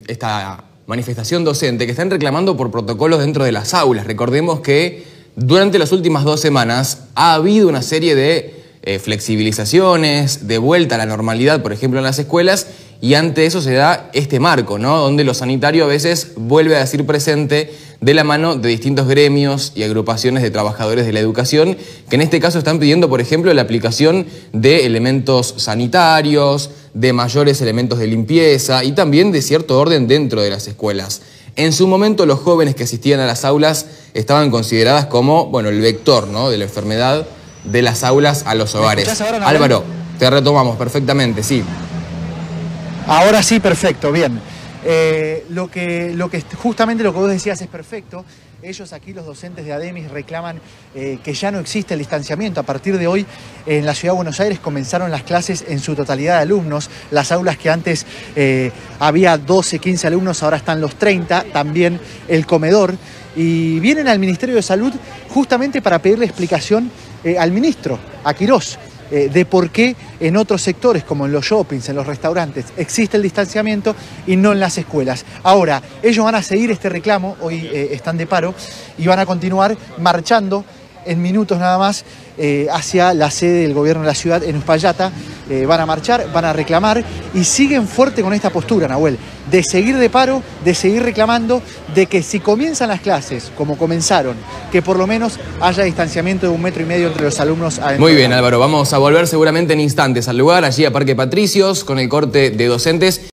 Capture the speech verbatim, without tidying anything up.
esta manifestación docente que están reclamando por protocolos dentro de las aulas. Recordemos que durante las últimas dos semanas ha habido una serie de eh, flexibilizaciones, de vuelta a la normalidad, por ejemplo, en las escuelas, y ante eso se da este marco, ¿no? Donde lo sanitario a veces vuelve a decir presente de la mano de distintos gremios y agrupaciones de trabajadores de la educación, que en este caso están pidiendo, por ejemplo, la aplicación de elementos sanitarios, de mayores elementos de limpieza y también de cierto orden dentro de las escuelas. En su momento los jóvenes que asistían a las aulas estaban consideradas como, bueno, el vector, ¿no?, de la enfermedad de las aulas a los hogares. Ahora, Álvaro, te retomamos perfectamente, sí. Ahora sí, perfecto, bien. Eh, lo que, lo que justamente lo que vos decías es perfecto. Ellos aquí, los docentes de ADEMIS, reclaman eh, que ya no existe el distanciamiento. A partir de hoy, en la Ciudad de Buenos Aires comenzaron las clases en su totalidad de alumnos. Las aulas que antes eh, había doce, quince alumnos, ahora están los treinta, también el comedor. Y vienen al Ministerio de Salud justamente para pedirle explicación eh, al ministro, a Quirós, Eh, de por qué en otros sectores, como en los shoppings, en los restaurantes, existe el distanciamiento y no en las escuelas. Ahora, ellos van a seguir este reclamo, hoy eh, están de paro, y van a continuar marchando en minutos nada más eh, hacia la sede del gobierno de la ciudad en Uspallata. Eh, van a marchar, van a reclamar y siguen fuerte con esta postura, Nahuel, de seguir de paro, de seguir reclamando, de que si comienzan las clases como comenzaron, que por lo menos haya distanciamiento de un metro y medio entre los alumnos. Muy bien, Álvaro, vamos a volver seguramente en instantes al lugar, allí a Parque Patricios, con el corte de docentes.